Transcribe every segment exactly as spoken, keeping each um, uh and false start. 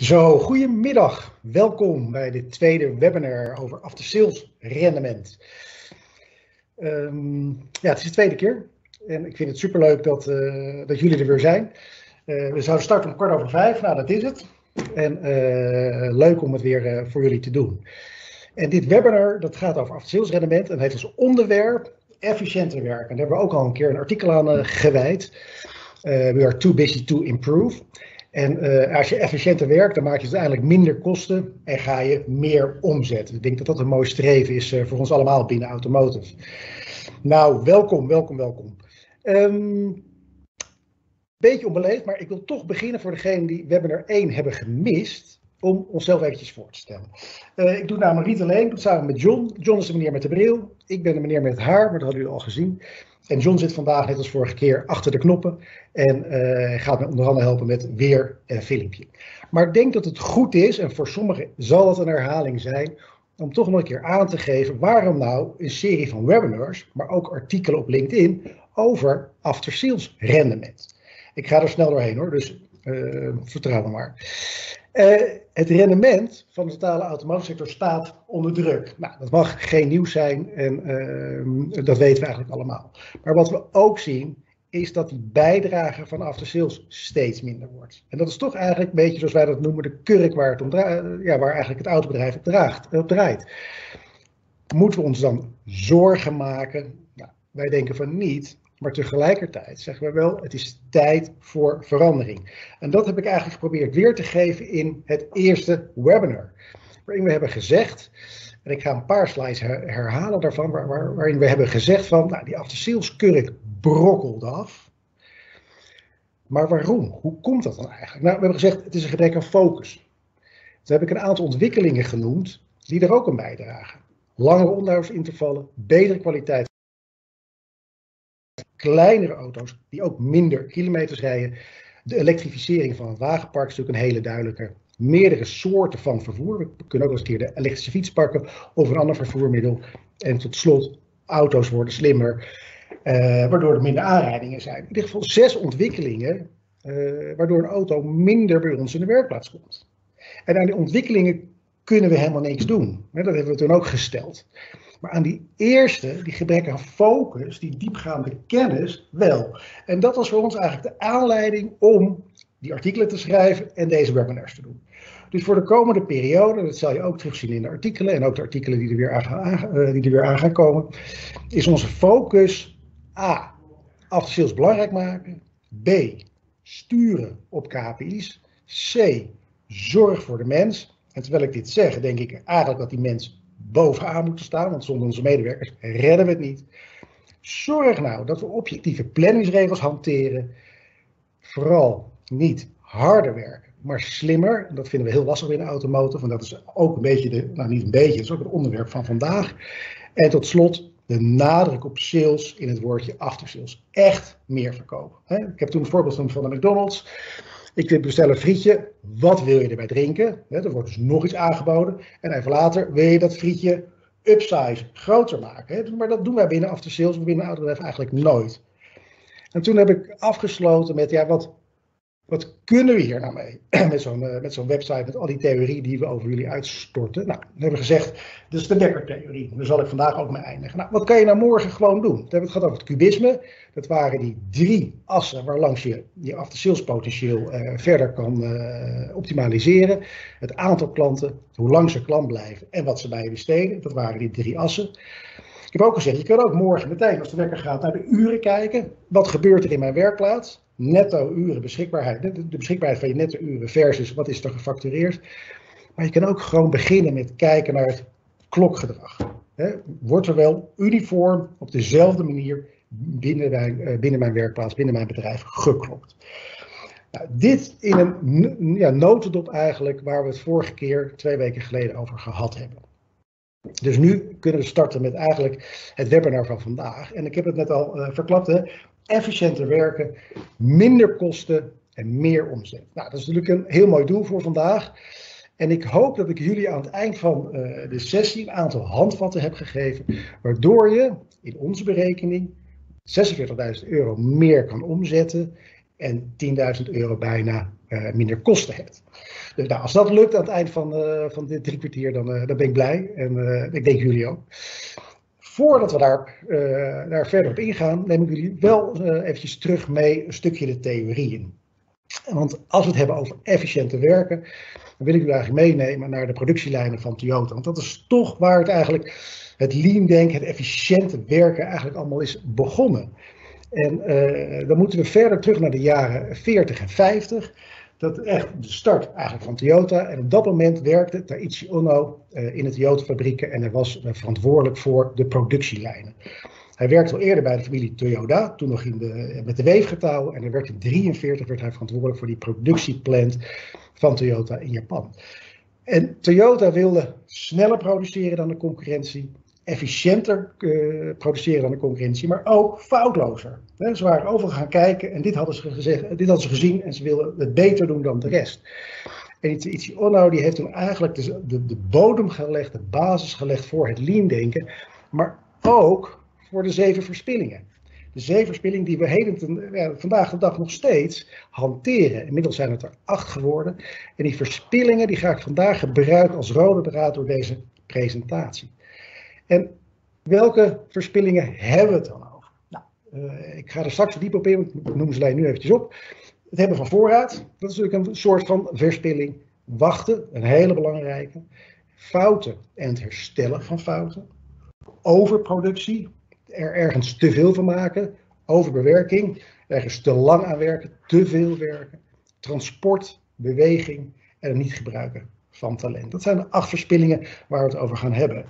Zo, goedemiddag. Welkom bij de tweede webinar over after-sales rendement. Um, ja, het is de tweede keer en ik vind het superleuk dat, uh, dat jullie er weer zijn. Uh, we zouden starten om kwart over vijf, nou dat is het. En uh, leuk om het weer uh, voor jullie te doen. En dit webinar dat gaat over after-sales rendement en heeft als onderwerp efficiënter werken. Daar hebben we ook al een keer een artikel aan uh, gewijd. Uh, we are too busy to improve. En uh, als je efficiënter werkt, dan maak je uiteindelijk minder kosten en ga je meer omzet. Ik denk dat dat een mooi streven is uh, voor ons allemaal binnen Automotive. Nou, welkom, welkom, welkom. Um, beetje onbeleefd, maar ik wil toch beginnen voor degenen die webinar één hebben gemist, om onszelf eventjes voor te stellen. Uh, ik doe het namelijk niet alleen, ik doe het samen met John. John is de meneer met de bril, ik ben de meneer met het haar, maar dat hadden jullie al gezien. En John zit vandaag, net als vorige keer, achter de knoppen en uh, gaat me onder andere helpen met weer een filmpje. Maar ik denk dat het goed is, en voor sommigen zal het een herhaling zijn, om toch nog een keer aan te geven waarom nou een serie van webinars, maar ook artikelen op LinkedIn, over after-sales rendement. Ik ga er snel doorheen hoor, dus uh, vertrouw me maar. Uh, het rendement van de totale automotive sector staat onder druk. Nou, dat mag geen nieuws zijn en uh, dat weten we eigenlijk allemaal. Maar wat we ook zien is dat die bijdrage van after-sales steeds minder wordt. En dat is toch eigenlijk een beetje zoals wij dat noemen de kurk waar, het om draait, ja, waar eigenlijk het autobedrijf op, draagt, op draait. Moeten we ons dan zorgen maken? Nou, wij denken van niet. Maar tegelijkertijd zeggen we wel, het is tijd voor verandering. En dat heb ik eigenlijk geprobeerd weer te geven in het eerste webinar. Waarin we hebben gezegd, en ik ga een paar slides herhalen daarvan, waar, waar, waarin we hebben gezegd van, nou, die after-sales kurk brokkelt af. Maar waarom? Hoe komt dat dan eigenlijk? Nou, we hebben gezegd, het is een gebrek aan focus. Toen heb ik een aantal ontwikkelingen genoemd die er ook aan bijdragen. Langere onderhoudsintervallen, betere kwaliteit. Kleinere auto's die ook minder kilometers rijden. De elektrificering van het wagenpark is natuurlijk een hele duidelijke. Meerdere soorten van vervoer. We kunnen ook eens een keer de elektrische fiets pakken of een ander vervoermiddel. En tot slot, auto's worden slimmer, uh, waardoor er minder aanrijdingen zijn. In ieder geval zes ontwikkelingen, uh, waardoor een auto minder bij ons in de werkplaats komt. En aan die ontwikkelingen kunnen we helemaal niks doen. Dat hebben we toen ook gesteld. Maar aan die eerste, die gebrek aan focus, die diepgaande kennis, wel. En dat was voor ons eigenlijk de aanleiding om die artikelen te schrijven en deze webinars te doen. Dus voor de komende periode, dat zal je ook terugzien in de artikelen en ook de artikelen die er weer aan gaan, uh, die er weer aan gaan komen, is onze focus A, after-sales belangrijk maken, B, sturen op K P I's, C, zorg voor de mens. En terwijl ik dit zeg, denk ik eigenlijk dat die mens bovenaan moeten staan, want zonder onze medewerkers redden we het niet. Zorg nou dat we objectieve planningsregels hanteren. Vooral niet harder werken, maar slimmer. En dat vinden we heel lastig in de automotive, want dat is ook een beetje, de, nou niet een beetje, dat is ook het onderwerp van vandaag. En tot slot de nadruk op sales in het woordje after sales. Echt meer verkopen. Ik heb toen een voorbeeld van de McDonald's. Ik wil bestellen een frietje, wat wil je erbij drinken? Er wordt dus nog iets aangeboden. En even later wil je dat frietje upsize, groter maken. Maar dat doen wij binnen after sales, binnen autobedrijf eigenlijk nooit. En toen heb ik afgesloten met, ja, wat, wat kunnen we hier nou mee? Met zo'n met zo'n website, met al die theorie die we over jullie uitstorten. Nou, dan hebben we gezegd, dat is de Dekker-theorie. Daar zal ik vandaag ook mee eindigen. Nou, wat kan je nou morgen gewoon doen? We hebben het gehad over het kubisme. Dat waren die drie assen waarlangs je je after-sales potentieel uh, verder kan uh, optimaliseren. Het aantal klanten, hoe lang ze klant blijven en wat ze bij je besteden. Dat waren die drie assen. Ik heb ook gezegd, je kan ook morgen meteen als de wekker gaat naar de uren kijken. Wat gebeurt er in mijn werkplaats? Netto uren beschikbaarheid, de beschikbaarheid van je netto uren versus wat is er gefactureerd. Maar je kan ook gewoon beginnen met kijken naar het klokgedrag. Wordt er wel uniform op dezelfde manier binnen mijn, binnen mijn werkplaats, binnen mijn bedrijf geklokt? Nou, dit in een ja, notendop eigenlijk waar we het vorige keer, twee weken geleden, over gehad hebben. Dus nu kunnen we starten met eigenlijk het webinar van vandaag. En ik heb het net al uh, verklapt, hè. Efficiënter werken, minder kosten en meer omzet. Nou, dat is natuurlijk een heel mooi doel voor vandaag. En ik hoop dat ik jullie aan het eind van uh, de sessie een aantal handvatten heb gegeven, waardoor je in onze berekening zesenveertigduizend euro meer kan omzetten en tienduizend euro bijna uh, minder kosten hebt. Dus nou, als dat lukt aan het eind van, uh, van dit drie kwartier, dan, uh, dan ben ik blij. En uh, ik denk jullie ook. Voordat we daar, uh, daar verder op ingaan, neem ik jullie wel uh, eventjes terug mee een stukje de theorieën. Want als we het hebben over efficiënte werken, dan wil ik jullie eigenlijk meenemen naar de productielijnen van Toyota. Want dat is toch waar het eigenlijk, het lean denken, het efficiënte werken eigenlijk allemaal is begonnen. En uh, dan moeten we verder terug naar de jaren veertig en vijftig. Dat is echt de start eigenlijk van Toyota. En op dat moment werkte Taiichi Ohno uh, in de Toyota-fabrieken en hij was uh, verantwoordelijk voor de productielijnen. Hij werkte al eerder bij de familie Toyoda, toen nog in de, met de weefgetouwen. En hij werd in negentien drieënveertig werd hij verantwoordelijk voor die productieplant van Toyota in Japan. En Toyota wilde sneller produceren dan de concurrentie, efficiënter uh, produceren dan de concurrentie, maar ook foutlozer. He, ze waren overal gaan kijken en dit hadden ze, gezegd, dit hadden ze gezien en ze wilden het beter doen dan de rest. En Taiichi Ohno die heeft toen eigenlijk de, de, de bodem gelegd, de basis gelegd voor het lean denken, maar ook voor de zeven verspillingen. De zeven verspillingen die we heden ten, ja, vandaag de dag nog steeds hanteren. Inmiddels zijn het er acht geworden. En die verspillingen die ga ik vandaag gebruiken als rode draad door deze presentatie. En welke verspillingen hebben we het dan over? Nou, uh, ik ga er straks diep op in, ik noem ze alleen nu eventjes op. Het hebben van voorraad, dat is natuurlijk een soort van verspilling. Wachten, een hele belangrijke. Fouten en het herstellen van fouten. Overproductie, er ergens te veel van maken. Overbewerking, ergens te lang aan werken, te veel werken. Transport, beweging en het niet gebruiken van talent. Dat zijn de acht verspillingen waar we het over gaan hebben.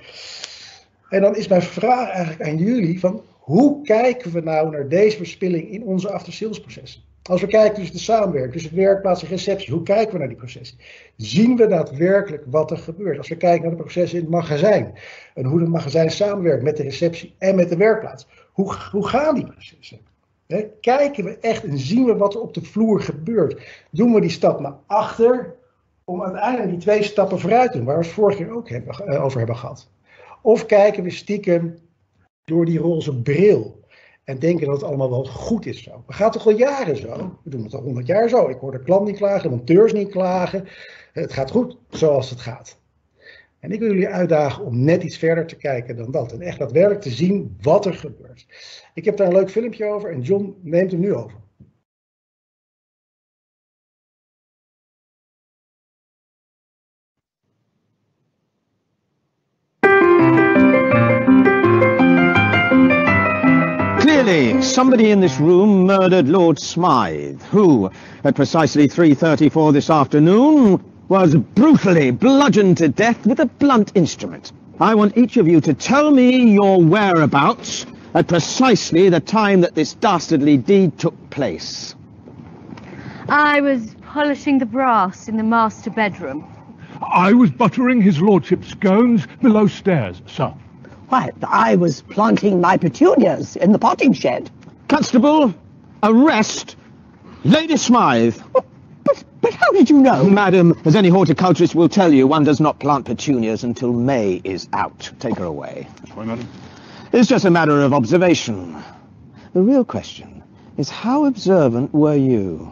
En dan is mijn vraag eigenlijk aan jullie van hoe kijken we nou naar deze verspilling in onze after-sales processen? Als we kijken tussen de samenwerking, tussen werkplaats en receptie, hoe kijken we naar die processen? Zien we daadwerkelijk wat er gebeurt? Als we kijken naar de processen in het magazijn en hoe het magazijn samenwerkt met de receptie en met de werkplaats. Hoe, hoe gaan die processen? He, kijken we echt en zien we wat er op de vloer gebeurt? Doen we die stap naar achter om uiteindelijk die twee stappen vooruit te doen, waar we het vorige keer ook hebben, uh, over hebben gehad? Of kijken we stiekem door die roze bril en denken dat het allemaal wel goed is zo. We gaan toch al jaren zo? We doen het al honderd jaar zo. Ik hoor de klant niet klagen, de monteurs niet klagen. Het gaat goed zoals het gaat. En ik wil jullie uitdagen om net iets verder te kijken dan dat. En echt daadwerkelijk te zien wat er gebeurt. Ik heb daar een leuk filmpje over en John neemt hem nu over. Clearly, somebody in this room murdered Lord Smythe, who, at precisely three thirty-four this afternoon, was brutally bludgeoned to death with a blunt instrument. I want each of you to tell me your whereabouts at precisely the time that this dastardly deed took place. I was polishing the brass in the master bedroom. I was buttering his lordship's scones below stairs, sir. Why, I was planting my petunias in the potting shed. Constable, arrest Lady Smythe. But, but, but how did you know? Madam, as any horticulturist will tell you, one does not plant petunias until May is out. Take her away. That's right, madam. It's just a matter of observation. The real question is, how observant were you?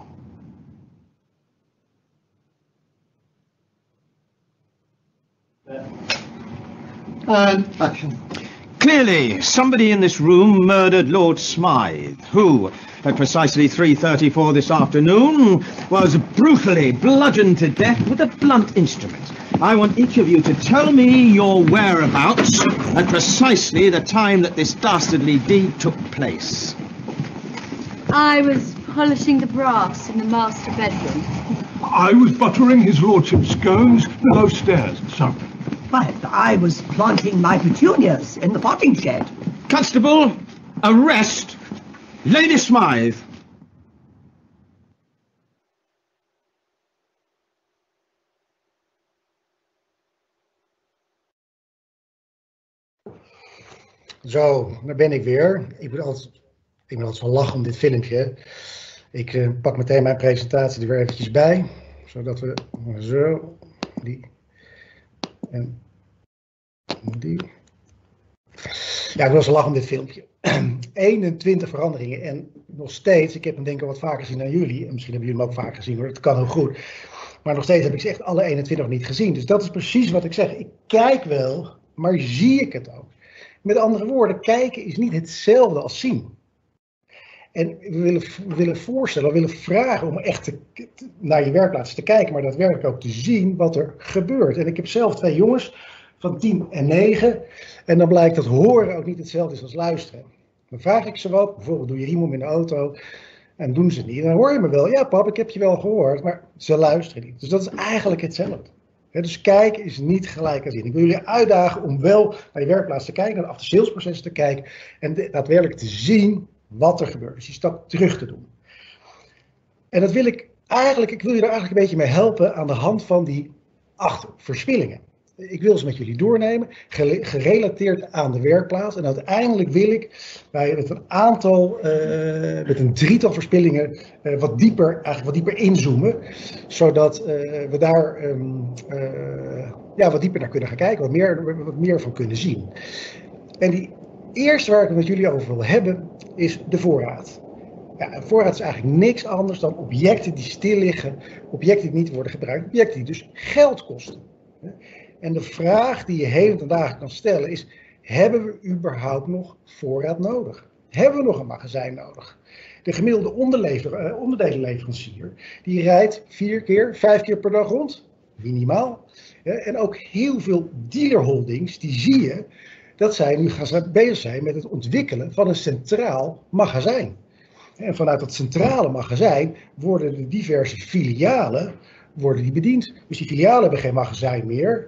And action. Clearly, somebody in this room murdered Lord Smythe, who, at precisely three thirty-four this afternoon, was brutally bludgeoned to death with a blunt instrument. I want each of you to tell me your whereabouts at precisely the time that this dastardly deed took place. I was polishing the brass in the master bedroom. I was buttering his lordship's scones below stairs, sir. Why, I was planting my petunias in the potting shed. Constable, arrest Lady Smythe. Zo, daar ben ik weer. Ik moet altijd, ik moet altijd wel lachen om dit filmpje. Ik uh, pak meteen mijn presentatie er weer eventjes bij. Zodat we zo, die en die. Ja, ik wil zo lachen om dit filmpje. eenentwintig veranderingen en nog steeds, ik heb hem denk ik al wat vaker gezien dan jullie, en misschien hebben jullie hem ook vaker gezien hoor, dat kan heel goed. Maar nog steeds heb ik ze echt alle eenentwintig niet gezien. Dus dat is precies wat ik zeg. Ik kijk wel, maar zie ik het ook? Met andere woorden, kijken is niet hetzelfde als zien. En we willen, we willen voorstellen, we willen vragen om echt te, naar je werkplaats te kijken, maar daadwerkelijk ook te zien wat er gebeurt. En ik heb zelf twee jongens van tien en negen. En dan blijkt dat horen ook niet hetzelfde is als luisteren. Dan vraag ik ze wat, bijvoorbeeld doe je riem om in de auto. En doen ze niet. En dan hoor je me wel, ja pap, ik heb je wel gehoord, maar ze luisteren niet. Dus dat is eigenlijk hetzelfde. He, dus kijken is niet gelijk aan zien. Ik wil jullie uitdagen om wel naar je werkplaats te kijken, naar de after-sales-proces te kijken en de, daadwerkelijk te zien wat er gebeurt. Dus die stap terug te doen. En dat wil ik eigenlijk, ik wil je er eigenlijk een beetje mee helpen aan de hand van die acht verspillingen. Ik wil ze met jullie doornemen, gerelateerd aan de werkplaats. En uiteindelijk wil ik bij met een aantal, uh, met een drietal verspillingen uh, wat dieper, eigenlijk wat dieper inzoomen. Zodat uh, we daar um, uh, ja, wat dieper naar kunnen gaan kijken, wat meer, wat meer van kunnen zien. En die eerste waar ik het met jullie over wil hebben, is de voorraad. Ja, een voorraad is eigenlijk niks anders dan objecten die stil liggen, objecten die niet worden gebruikt, objecten die dus geld kosten. En de vraag die je heden ten dagen kan stellen is, hebben we überhaupt nog voorraad nodig? Hebben we nog een magazijn nodig? De gemiddelde onderdelenleverancier, die rijdt vier keer, vijf keer per dag rond, minimaal. En ook heel veel dealerholdings, die zie je, dat zij nu gaan bezig zijn met het ontwikkelen van een centraal magazijn. En vanuit dat centrale magazijn worden de diverse filialen worden die bediend. Dus die filialen hebben geen magazijn meer.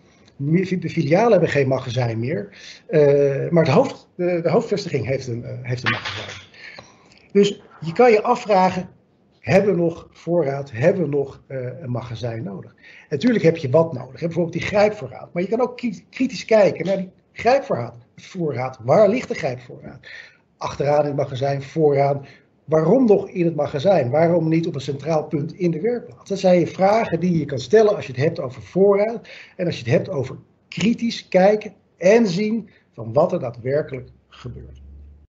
De filialen hebben geen magazijn meer. Uh, maar de, hoofd, de, de hoofdvestiging heeft een, uh, heeft een magazijn. Dus je kan je afvragen, hebben we nog voorraad, hebben we nog uh, een magazijn nodig? Natuurlijk heb je wat nodig. Bijvoorbeeld die grijpvoorraad. Maar je kan ook kritisch kijken naar die grijpvoorraad. Voorraad. Waar ligt de grijpvoorraad? Achteraan in het magazijn, vooraan. Waarom nog in het magazijn? Waarom niet op een centraal punt in de werkplaats? Dat zijn je vragen die je kan stellen als je het hebt over voorraad. En als je het hebt over kritisch kijken en zien van wat er daadwerkelijk gebeurt.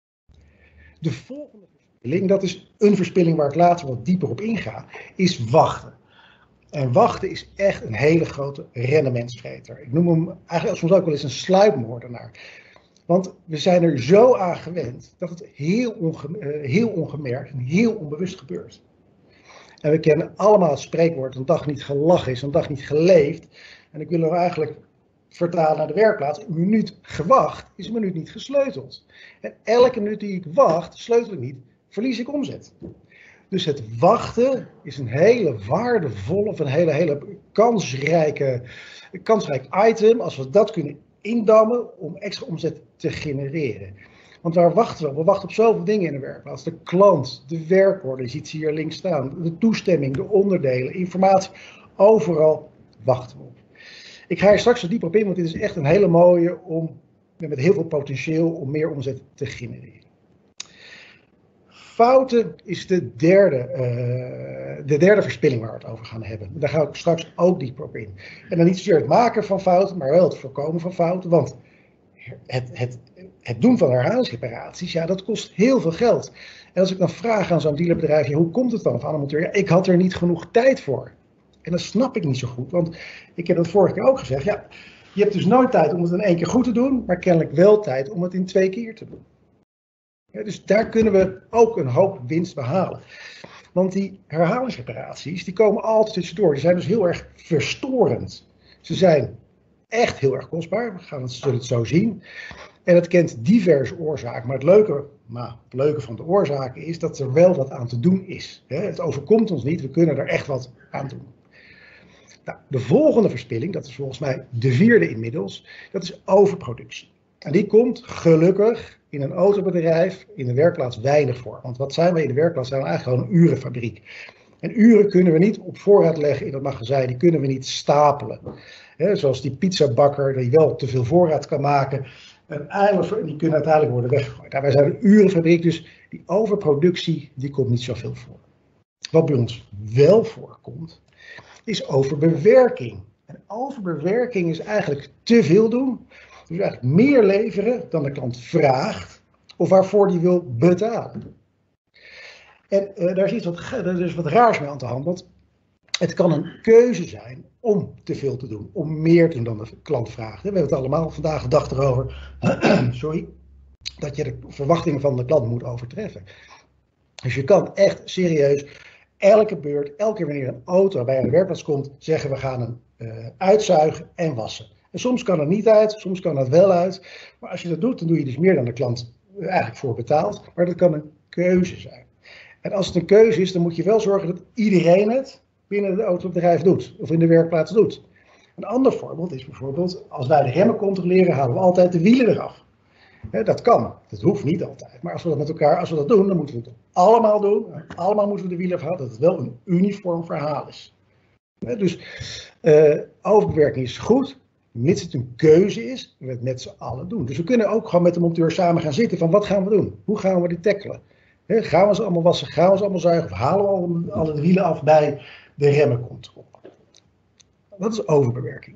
De volgende verspilling, dat is een verspilling waar ik later wat dieper op inga, is wachten. En wachten is echt een hele grote rendementsvreter. Ik noem hem eigenlijk soms ook wel eens een sluipmoordenaar. Want we zijn er zo aan gewend dat het heel, onge uh, heel ongemerkt en heel onbewust gebeurt. En we kennen allemaal het spreekwoord, een dag niet gelachen is een dag niet geleefd. En ik wil er eigenlijk vertalen naar de werkplaats. Een minuut gewacht is een minuut niet gesleuteld. En elke minuut die ik wacht, sleutel ik niet, verlies ik omzet. Dus het wachten is een hele waardevolle, of een hele, hele kansrijke, kansrijk item. Als we dat kunnen indammen om extra omzet te genereren. Want waar wachten we op? We wachten op zoveel dingen in de werkplaats. De klant, de werkorde, je ziet ze hier links staan. De toestemming, de onderdelen, informatie. Overal wachten we op. Ik ga hier straks zo dieper op in, want dit is echt een hele mooie om, met heel veel potentieel om meer omzet te genereren. Fouten is de derde, uh, de derde verspilling waar we het over gaan hebben. Daar ga ik straks ook dieper op in. En dan niet zozeer het maken van fouten, maar wel het voorkomen van fouten. Want het, het, het doen van herhalingsreparaties, ja, dat kost heel veel geld. En als ik dan vraag aan zo'n dealerbedrijf, ja, hoe komt het dan? Of aan een monteur, ja, ik had er niet genoeg tijd voor. En dat snap ik niet zo goed, want ik heb dat vorige keer ook gezegd. Ja, je hebt dus nooit tijd om het in één keer goed te doen, maar kennelijk wel tijd om het in twee keer te doen. Ja, dus daar kunnen we ook een hoop winst behalen. Want die herhalingsreparaties, die komen altijd tussendoor. Die zijn dus heel erg verstorend. Ze zijn echt heel erg kostbaar. We gaan het, zullen het zo zien. En het kent diverse oorzaken. Maar het leuke, nou, het leuke van de oorzaken is dat er wel wat aan te doen is. Het overkomt ons niet. We kunnen er echt wat aan doen. Nou, de volgende verspilling, dat is volgens mij de vierde inmiddels, dat is overproductie. En die komt gelukkig in een autobedrijf, in de werkplaats weinig voor. Want wat zijn we in de werkplaats? Zijn we eigenlijk gewoon een urenfabriek. En uren kunnen we niet op voorraad leggen in het magazijn, die kunnen we niet stapelen. He, zoals die pizzabakker die wel te veel voorraad kan maken. En eigenlijk, die kunnen uiteindelijk worden weggegooid. Nou, wij zijn een urenfabriek, dus die overproductie die komt niet zoveel voor. Wat bij ons wel voorkomt, is overbewerking. En overbewerking is eigenlijk te veel doen. Dus eigenlijk meer leveren dan de klant vraagt of waarvoor die wil betalen. En uh, daar is iets wat, er is wat raars mee aan de hand, want het kan een keuze zijn om te veel te doen, om meer te doen dan de klant vraagt. We hebben het allemaal vandaag de dag erover, sorry, dat je de verwachtingen van de klant moet overtreffen. Dus je kan echt serieus elke beurt, elke keer wanneer een auto bij een werkplaats komt, zeggen we gaan hem uh, uitzuigen en wassen. En soms kan het niet uit, soms kan het wel uit. Maar als je dat doet, dan doe je dus meer dan de klant eigenlijk voor betaalt. Maar dat kan een keuze zijn. En als het een keuze is, dan moet je wel zorgen dat iedereen het binnen het autobedrijf doet. Of in de werkplaats doet. Een ander voorbeeld is bijvoorbeeld, als wij de remmen controleren, halen we altijd de wielen eraf. He, dat kan, dat hoeft niet altijd. Maar als we dat met elkaar, als we dat doen, dan moeten we het allemaal doen. Allemaal moeten we de wielen afhalen, dat het wel een uniform verhaal is. He, dus uh, overbewerking is goed, mits het een keuze is, we het met z'n allen doen. Dus we kunnen ook gewoon met de monteur samen gaan zitten van wat gaan we doen? Hoe gaan we die tackelen? He, gaan we ze allemaal wassen, gaan we ze allemaal zuigen of halen we alle, alle de wielen af bij de remmencontrole? Dat is overbewerking.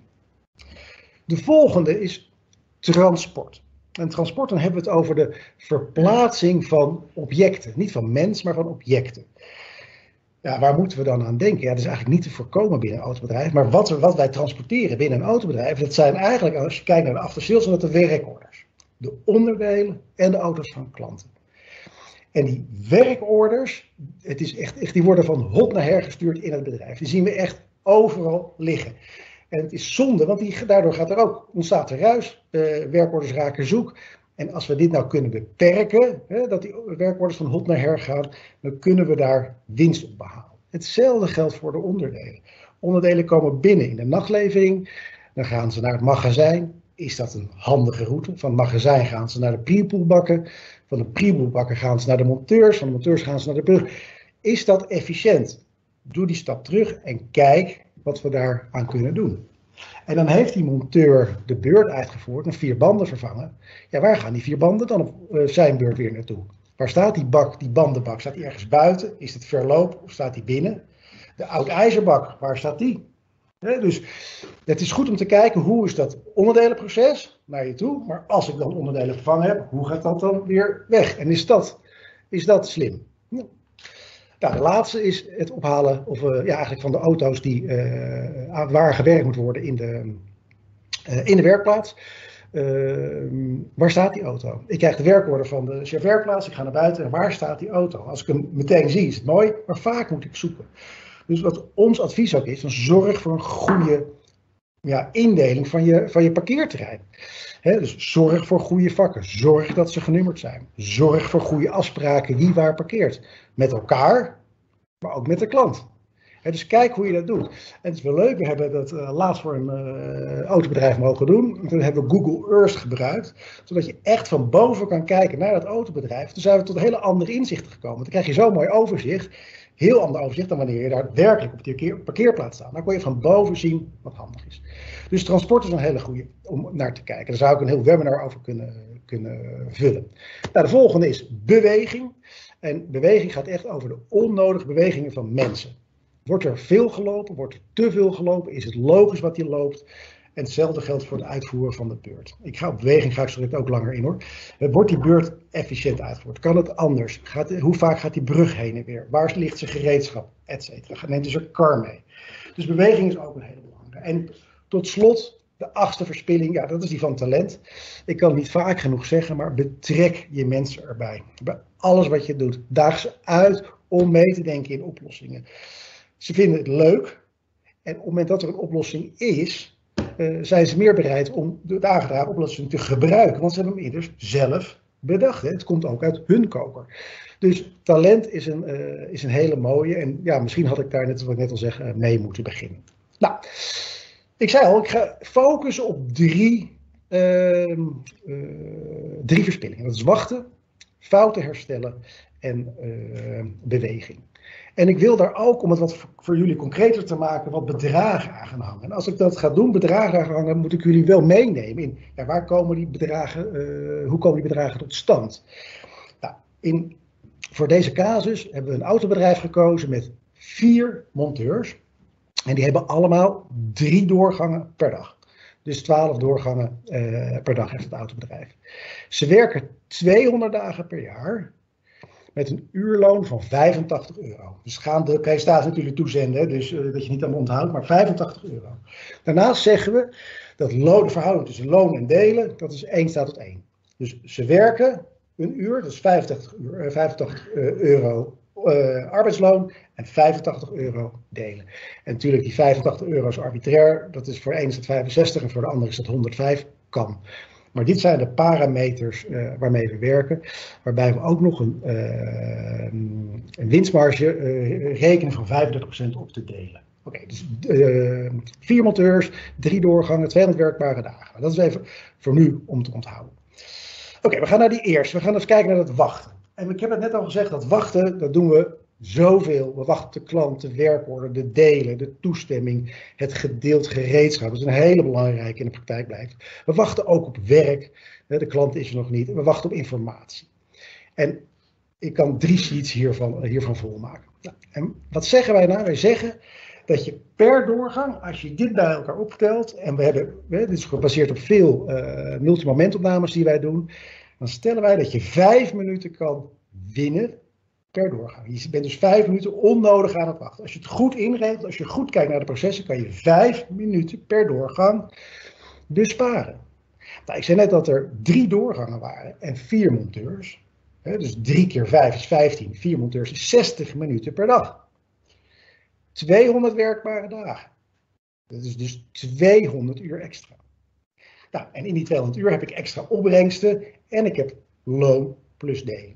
De volgende is transport. En transport, dan hebben we het over de verplaatsing van objecten. Niet van mens, maar van objecten. Ja, waar moeten we dan aan denken? Ja, dat is eigenlijk niet te voorkomen binnen een autobedrijf. Maar wat, wat wij transporteren binnen een autobedrijf, dat zijn eigenlijk, als je kijkt naar de aftersales, zijn dat de werkorders. De onderdelen en de auto's van klanten. En die werkorders, het is echt, echt, die worden van hot naar her gestuurd in het bedrijf. Die zien we echt overal liggen. En het is zonde, want die, daardoor gaat er ook, ontstaat er ruis, uh, werkorders raken zoek. En als we dit nou kunnen beperken, hè, dat die werkorders van hot naar her gaan, dan kunnen we daar winst op behalen. Hetzelfde geldt voor de onderdelen. Onderdelen komen binnen in de nachtlevering, dan gaan ze naar het magazijn. Is dat een handige route? Van het magazijn gaan ze naar de pre-poolbakken, van de pre-poolbakken gaan ze naar de monteurs, van de monteurs gaan ze naar de brug. Is dat efficiënt? Doe die stap terug en kijk wat we daar aan kunnen doen. En dan heeft die monteur de beurt uitgevoerd en vier banden vervangen. Ja, waar gaan die vier banden dan op uh, zijn beurt weer naartoe? Waar staat die bak, die bandenbak? Staat die ergens buiten? Is het verloop of staat die binnen? De oud-ijzerbak, waar staat die? He, dus het is goed om te kijken hoe is dat onderdelenproces naar je toe. Maar als ik dan onderdelen vervangen heb, hoe gaat dat dan weer weg? En is dat, is dat slim? Ja. Nou, de laatste is het ophalen of, uh, ja, eigenlijk van de auto's die, uh, waar gewerkt moet worden in de, uh, in de werkplaats. Uh, waar staat die auto? Ik krijg de werkorder van de chef werkplaats, ik ga naar buiten en waar staat die auto? Als ik hem meteen zie is het mooi, maar vaak moet ik zoeken. Dus wat ons advies ook is, dan zorg voor een goede ja, indeling van je, van je parkeerterrein. He, dus zorg voor goede vakken, zorg dat ze genummerd zijn. Zorg voor goede afspraken wie waar parkeert. Met elkaar, maar ook met de klant. He, dus kijk hoe je dat doet. En het is wel leuk, we hebben dat uh, laatst voor een uh, autobedrijf mogen doen. Toen hebben we Google Earth gebruikt, zodat je echt van boven kan kijken naar dat autobedrijf. Toen zijn we tot hele andere inzichten gekomen. Dan krijg je zo'n mooi overzicht. Heel ander overzicht dan wanneer je daar werkelijk op die parkeerplaats staat. Dan kon je van boven zien wat handig is. Dus transport is een hele goede om naar te kijken. Daar zou ik een heel webinar over kunnen, kunnen vullen. Nou, de volgende is beweging. En beweging gaat echt over de onnodige bewegingen van mensen. Wordt er veel gelopen? Wordt er te veel gelopen? Is het logisch wat je loopt? En hetzelfde geldt voor het uitvoeren van de beurt. Ik ga op beweging ga ik zo ook langer in hoor. Wordt die beurt efficiënt uitgevoerd? Kan het anders? Gaat, hoe vaak gaat die brug heen en weer? Waar ligt zijn gereedschap? Etcetera. Neemt dus een kar mee. Dus beweging is ook een hele belangrijke. En tot slot, de achtste verspilling, ja, dat is die van talent. Ik kan het niet vaak genoeg zeggen, maar betrek je mensen erbij. Bij alles wat je doet, daag ze uit om mee te denken in oplossingen. Ze vinden het leuk en op het moment dat er een oplossing is, uh, zijn ze meer bereid om de aangedragen oplossing te gebruiken. Want ze hebben hem immers zelf bedacht. Hè. Het komt ook uit hun koker. Dus talent is een, uh, is een hele mooie. En ja, misschien had ik daar net, wat ik net al zeg, uh, mee moeten beginnen. Nou, ik zei al, ik ga focussen op drie, uh, uh, drie verspillingen. Dat is wachten, fouten herstellen en uh, beweging. En ik wil daar ook, om het wat voor jullie concreter te maken, wat bedragen aan gaan hangen. En als ik dat ga doen, bedragen aan gaan hangen, moet ik jullie wel meenemen in, ja, waar komen die bedragen, uh, hoe komen die bedragen tot stand? Nou, in, voor deze casus hebben we een autobedrijf gekozen met vier monteurs. En die hebben allemaal drie doorgangen per dag. Dus twaalf doorgangen uh, per dag heeft het autobedrijf. Ze werken tweehonderd dagen per jaar met een uurloon van vijfentachtig euro. Dus we gaan de presentatie natuurlijk toezenden, dus uh, dat je niet allemaal onthoudt, maar vijfentachtig euro. Daarnaast zeggen we dat lo- de verhouding tussen loon en delen, dat is één staat tot één. Dus ze werken een uur, dat is vijfentachtig, uur, uh, vijfentachtig uh, euro uh, arbeidsloon en vijfentachtig euro delen. En natuurlijk die vijfentachtig euro is arbitrair, dat is voor de een is het vijfenzestig en voor de ander is het honderdvijf, kan. Maar dit zijn de parameters uh, waarmee we werken, waarbij we ook nog een, uh, een winstmarge uh, rekenen van vijfendertig procent op te delen. Oké, okay, dus uh, vier monteurs, drie doorgangen, tweehonderd werkbare dagen. Dat is even voor nu om te onthouden. Oké, okay, we gaan naar die eerste. We gaan eens kijken naar het wachten. En ik heb het net al gezegd, dat wachten, dat doen we zoveel. We wachten op de klant, de werkorder, de delen, de toestemming, het gedeeld gereedschap. Dat is een hele belangrijke in de praktijk blijft. We wachten ook op werk. De klant is er nog niet. We wachten op informatie. En ik kan drie sheets hiervan, hiervan volmaken. Nou, en wat zeggen wij nou? Wij zeggen dat je per doorgang, als je dit bij elkaar optelt, en we hebben, dit is gebaseerd op veel uh, multimomentopnames die wij doen, dan stellen wij dat je vijf minuten kan winnen per doorgang. Je bent dus vijf minuten onnodig aan het wachten. Als je het goed inregelt, als je goed kijkt naar de processen, kan je vijf minuten per doorgang besparen. Nou, ik zei net dat er drie doorgangen waren en vier monteurs. Hè, dus drie keer vijf is vijftien, vier monteurs is zestig minuten per dag. tweehonderd werkbare dagen. Dat is dus tweehonderd uur extra. Nou, en in die tweehonderd uur heb ik extra opbrengsten en ik heb loon plus delen.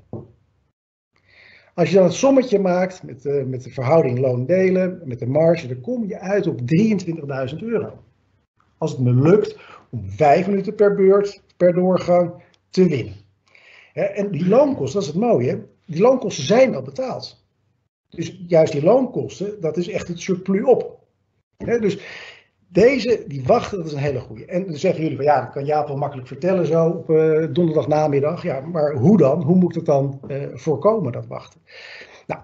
Als je dan het sommetje maakt met de, met de verhouding loon delen, met de marge, dan kom je uit op drieëntwintigduizend euro. Als het me lukt om vijf minuten per beurt, per doorgang, te winnen. En die loonkosten, dat is het mooie, die loonkosten zijn al betaald. Dus juist die loonkosten, dat is echt het surplus op. Dus deze, die wachten, dat is een hele goeie. En dan zeggen jullie van ja, dat kan Jaap wel makkelijk vertellen zo op uh, donderdagnamiddag. Ja, maar hoe dan? Hoe moet ik dat dan uh, voorkomen, dat wachten? Nou,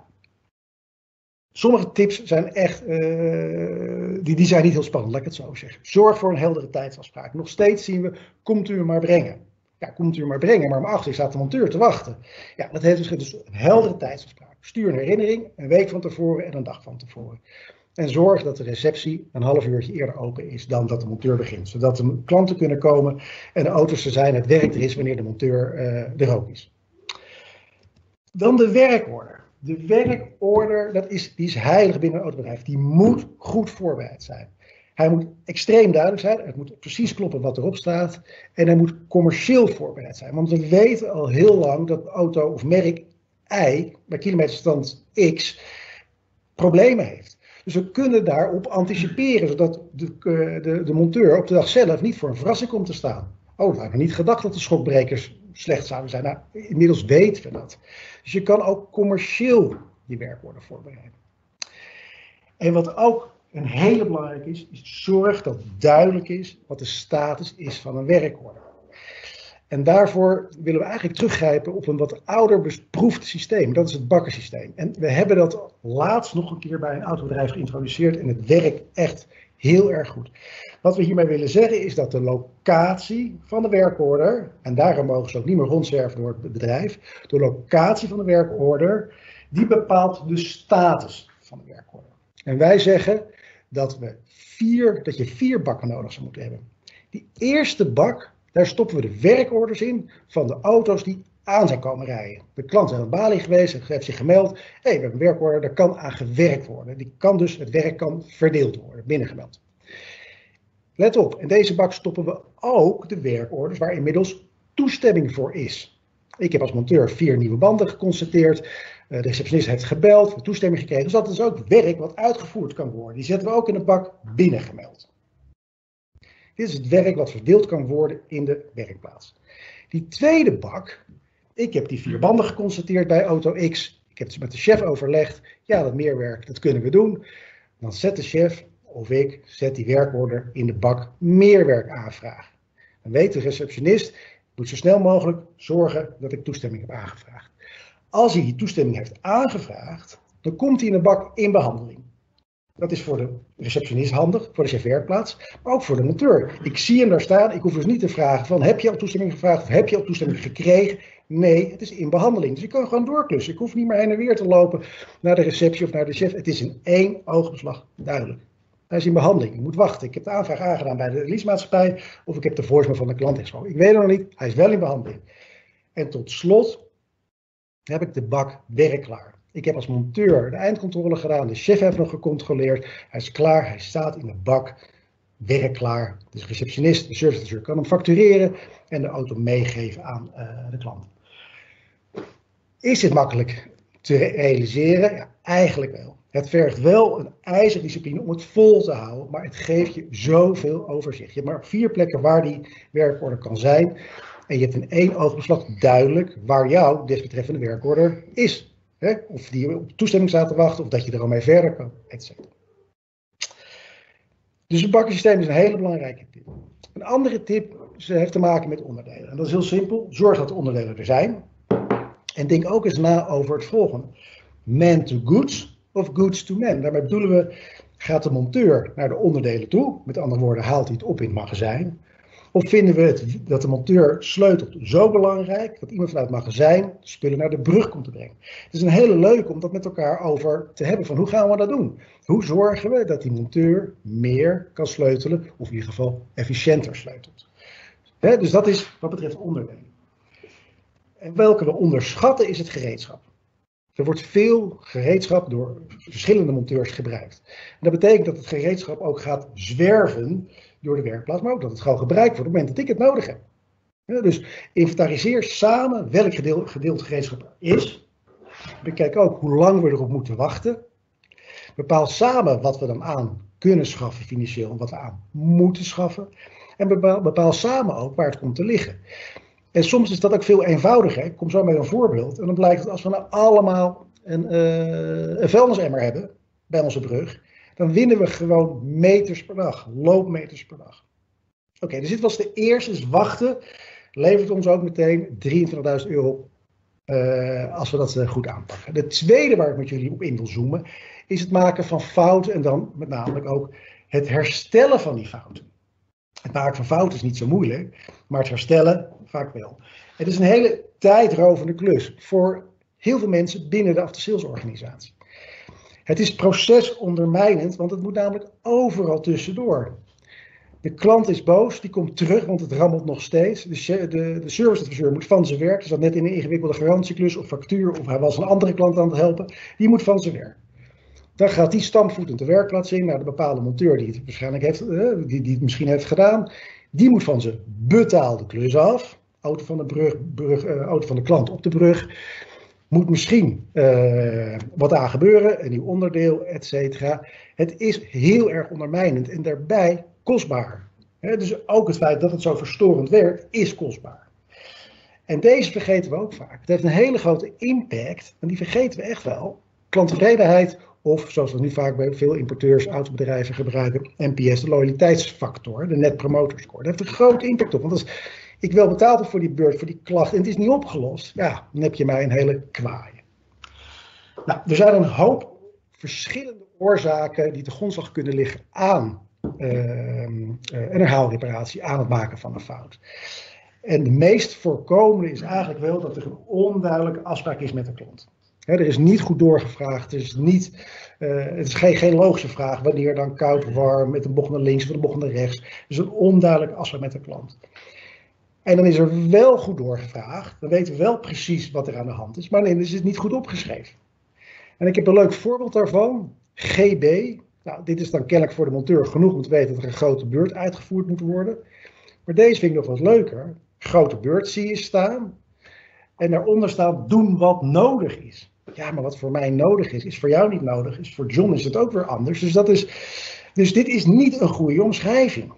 sommige tips zijn echt, uh, die, die zijn niet heel spannend, laat ik het zo zeggen. Zorg voor een heldere tijdsafspraak. Nog steeds zien we, komt u maar brengen. Ja, komt u maar brengen, maar om acht uur staat de monteur te wachten. Ja, dat heeft dus, dus een heldere tijdsafspraak. Stuur een herinnering, een week van tevoren en een dag van tevoren. En zorg dat de receptie een half uurtje eerder open is dan dat de monteur begint. Zodat de klanten kunnen komen en de auto's er zijn, het werk er is wanneer de monteur uh, er ook is. Dan de werkorder. De werkorder, dat is, die is heilig binnen een autobedrijf. Die moet goed voorbereid zijn. Hij moet extreem duidelijk zijn, het moet precies kloppen wat erop staat. En hij moet commercieel voorbereid zijn. Want we weten al heel lang dat auto of merk Y bij kilometerstand X problemen heeft. Dus we kunnen daarop anticiperen, zodat de, de, de monteur op de dag zelf niet voor een verrassing komt te staan. Oh, we hadden niet gedacht dat de schokbrekers slecht zouden zijn. Nou, inmiddels weten we dat. Dus je kan ook commercieel je werkorder voorbereiden. En wat ook een hele belangrijke is, is zorg dat duidelijk is wat de status is van een werkorder. En daarvoor willen we eigenlijk teruggrijpen op een wat ouder beproefd systeem. Dat is het bakkersysteem. En we hebben dat laatst nog een keer bij een autobedrijf geïntroduceerd en het werkt echt heel erg goed. Wat we hiermee willen zeggen is dat de locatie van de werkorder, en daarom mogen ze ook niet meer rondzwerven door het bedrijf, de locatie van de werkorder, die bepaalt de status van de werkorder. En wij zeggen dat, we vier, dat je vier bakken nodig zou moeten hebben. Die eerste bak, daar stoppen we de werkorders in van de auto's die aan zijn komen rijden. De klant is aan de balie geweest, heeft zich gemeld. Hé, hey, we hebben een werkorder, daar kan aan gewerkt worden. Die kan dus, het werk kan verdeeld worden, binnengemeld. Let op, in deze bak stoppen we ook de werkorders waar inmiddels toestemming voor is. Ik heb als monteur vier nieuwe banden geconstateerd. De receptionist heeft gebeld, toestemming gekregen. Dus dat is ook werk wat uitgevoerd kan worden. Die zetten we ook in de bak binnengemeld. Dit is het werk wat verdeeld kan worden in de werkplaats. Die tweede bak, ik heb die vier banden geconstateerd bij auto X. Ik heb het met de chef overlegd. Ja, dat meerwerk, dat kunnen we doen. Dan zet de chef, of ik, zet die werkorder in de bak meerwerk aanvragen. Dan weet de receptionist, ik moet zo snel mogelijk zorgen dat ik toestemming heb aangevraagd. Als hij die toestemming heeft aangevraagd, dan komt hij in de bak in behandeling. Dat is voor de receptionist handig, voor de chef werkplaats, maar ook voor de monteur. Ik zie hem daar staan, ik hoef dus niet te vragen van heb je al toestemming gevraagd of heb je al toestemming gekregen? Nee, het is in behandeling. Dus ik kan gewoon doorklussen. Ik hoef niet meer heen en weer te lopen naar de receptie of naar de chef. Het is in één oogopslag duidelijk. Hij is in behandeling. Ik moet wachten. Ik heb de aanvraag aangedaan bij de leasemaatschappij of ik heb de voicemail van de klant gesproken. Ik weet het nog niet. Hij is wel in behandeling. En tot slot heb ik de bak werkklaar. Ik heb als monteur de eindcontrole gedaan. De chef heeft nog gecontroleerd. Hij is klaar. Hij staat in de bak werkklaar. Dus de receptionist, de servicemanager kan hem factureren en de auto meegeven aan uh, de klant. Is dit makkelijk te realiseren? Ja, eigenlijk wel. Het vergt wel een ijzerdiscipline om het vol te houden, maar het geeft je zoveel overzicht. Je hebt maar vier plekken waar die werkorder kan zijn en je hebt in één oogopslag duidelijk waar jouw desbetreffende werkorder is. Hè? Of die op toestemming staat te wachten of dat je er al mee verder kan, et cetera. Dus het bakkensysteem is een hele belangrijke tip. Een andere tip heeft te maken met onderdelen. En dat is heel simpel. Zorg dat de onderdelen er zijn. En denk ook eens na over het volgende. Man to goods of goods to man. Daarmee bedoelen we, gaat de monteur naar de onderdelen toe? Met andere woorden, haalt hij het op in het magazijn? Of vinden we het, dat de monteur sleutelt zo belangrijk dat iemand vanuit het magazijn de spullen naar de brug komt te brengen? Het is een hele leuke om dat met elkaar over te hebben van hoe gaan we dat doen? Hoe zorgen we dat die monteur meer kan sleutelen of in ieder geval efficiënter sleutelt? He, dus dat is wat betreft onderdelen. En welke we onderschatten is het gereedschap. Er wordt veel gereedschap door verschillende monteurs gebruikt. En dat betekent dat het gereedschap ook gaat zwerven door de werkplaats, maar ook dat het gewoon gebruikt wordt op het moment dat ik het nodig heb. Ja, dus inventariseer samen welk gedeelte, gedeelte gereedschap er is. Bekijk ook hoe lang we erop moeten wachten. Bepaal samen wat we dan aan kunnen schaffen financieel en wat we aan moeten schaffen. En bepaal, bepaal samen ook waar het komt te liggen. En soms is dat ook veel eenvoudiger. Ik kom zo met een voorbeeld. En dan blijkt dat als we nou allemaal een, uh, een vuilnisemmer hebben bij onze brug, dan winnen we gewoon meters per dag, loopmeters per dag. Oké, okay, dus dit was de eerste, dus wachten levert ons ook meteen drieëntwintigduizend euro uh, als we dat uh, goed aanpakken. De tweede waar ik met jullie op in wil zoomen, is het maken van fouten en dan met name ook het herstellen van die fouten. Het maken van fouten is niet zo moeilijk, maar het herstellen vaak wel. Het is een hele tijdrovende klus voor heel veel mensen binnen de after-sales-organisatie. Het is procesondermijnend, want het moet namelijk overal tussendoor. De klant is boos, die komt terug, want het rammelt nog steeds. De, de, de serviceadviseur moet van zijn werk, hij zat net in een ingewikkelde garantieklus of factuur, of hij was een andere klant aan het helpen, die moet van zijn werk. Dan gaat die stampvoetend de werkplaats in naar de bepaalde monteur die het waarschijnlijk heeft, die, die het misschien heeft gedaan. Die moet van zijn betaalde klus af. Auto van de, brug, brug, uh, auto van de klant op de brug. Moet misschien uh, wat aan gebeuren, een nieuw onderdeel, et cetera. Het is heel erg ondermijnend en daarbij kostbaar. He, dus ook het feit dat het zo verstorend werkt, is kostbaar. En deze vergeten we ook vaak. Het heeft een hele grote impact, en die vergeten we echt wel. Klanttevredenheid, of zoals we nu vaak bij veel importeurs, autobedrijven gebruiken, N P S, de loyaliteitsfactor, de Net Promoter Score. Dat heeft een grote impact op, want als ik wel betaald heb voor die beurt, voor die klacht, en het is niet opgelost, ja, dan heb je mij een hele kwaaie. Nou, er zijn een hoop verschillende oorzaken die te grondslag kunnen liggen aan uh, uh, een herhaalreparatie, aan het maken van een fout. En de meest voorkomende is eigenlijk wel dat er een onduidelijke afspraak is met de klant. He, er is niet goed doorgevraagd, er is niet, uh, het is geen, geen logische vraag wanneer dan koud, warm, met een bocht naar links of een bocht naar rechts. Dus een onduidelijke afspraak met de klant. En dan is er wel goed doorgevraagd, dan weten we wel precies wat er aan de hand is, maar dan is het niet goed opgeschreven. En ik heb een leuk voorbeeld daarvan, G B. Nou, dit is dan kennelijk voor de monteur genoeg om te weten dat er een grote beurt uitgevoerd moet worden. Maar deze vind ik nog wat leuker. Grote beurt zie je staan. En daaronder staat doen wat nodig is. Ja, maar wat voor mij nodig is, is voor jou niet nodig. Is voor John is het ook weer anders. Dus, dat is, dus dit is niet een goede omschrijving.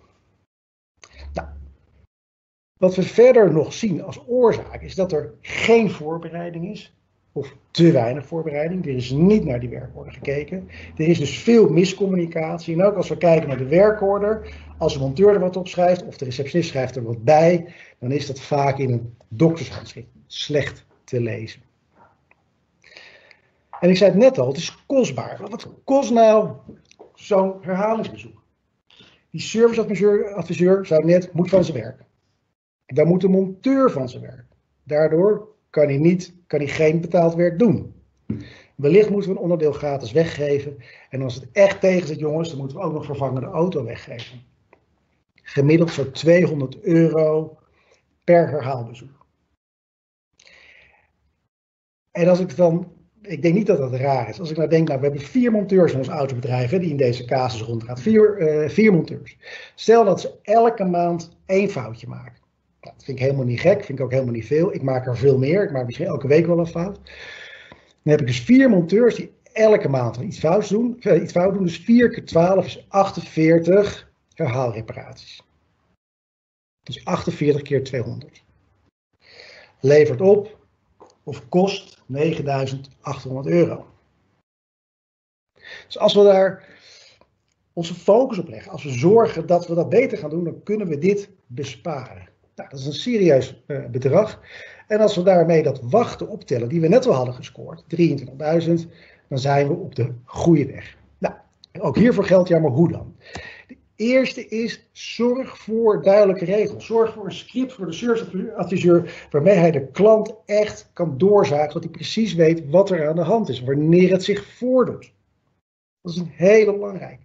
Nou, wat we verder nog zien als oorzaak is dat er geen voorbereiding is. Of te weinig voorbereiding. Er is niet naar die werkorder gekeken. Er is dus veel miscommunicatie. En ook als we kijken naar de werkorder. Als de monteur er wat op schrijft of de receptionist schrijft er wat bij. Dan is dat vaak in een doktershandschrift slecht te lezen. En ik zei het net al, het is kostbaar. Wat kost nou zo'n herhalingsbezoek. Die serviceadviseur, adviseur, zei net, moet van zijn werk. Dan moet de monteur van zijn werk. Daardoor kan hij, niet, kan hij geen betaald werk doen. Wellicht moeten we een onderdeel gratis weggeven. En als het echt tegen zit, jongens, dan moeten we ook nog vervangende auto weggeven. Gemiddeld zo'n tweehonderd euro per herhaalbezoek. En als ik dan, ik denk niet dat dat raar is. Als ik nou denk, nou we hebben vier monteurs in ons autobedrijf hè, die in deze casus rondgaan. Vier, uh, vier monteurs. Stel dat ze elke maand één foutje maken. Nou, dat vind ik helemaal niet gek, vind ik ook helemaal niet veel. Ik maak er veel meer, ik maak misschien elke week wel een fout. Dan heb ik dus vier monteurs die elke maand iets fout doen. Uh, iets fout doen. Dus vier keer twaalf is achtenveertig herhaalreparaties. Dus achtenveertig keer tweehonderd. Levert op of kost negenduizend achthonderd euro. Dus als we daar onze focus op leggen, als we zorgen dat we dat beter gaan doen, dan kunnen we dit besparen. Nou, dat is een serieus uh, bedrag. En als we daarmee dat wachten optellen, die we net al hadden gescoord, drieëntwintigduizend, dan zijn we op de goede weg. Nou, ook hiervoor geldt, ja, maar hoe dan? De eerste is, zorg voor duidelijke regels. Zorg voor een script voor de serviceadviseur, waarmee hij de klant echt kan doorzagen, dat hij precies weet wat er aan de hand is, wanneer het zich voordoet. Dat is een hele belangrijke.